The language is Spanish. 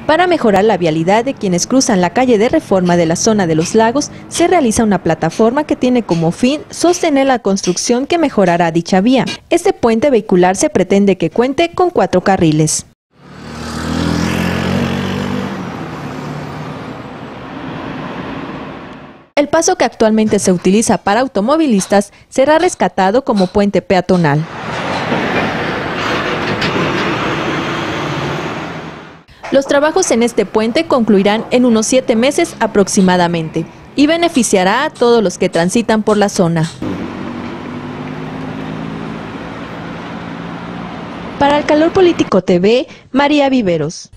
Para mejorar la vialidad de quienes cruzan la calle de Reforma de la zona de Los Lagos, se realiza una plataforma que tiene como fin sostener la construcción que mejorará dicha vía. Este puente vehicular se pretende que cuente con 4 carriles. El paso que actualmente se utiliza para automovilistas será rescatado como puente peatonal. Los trabajos en este puente concluirán en unos 7 meses aproximadamente y beneficiará a todos los que transitan por la zona. Para El Calor Político TV, María Viveros.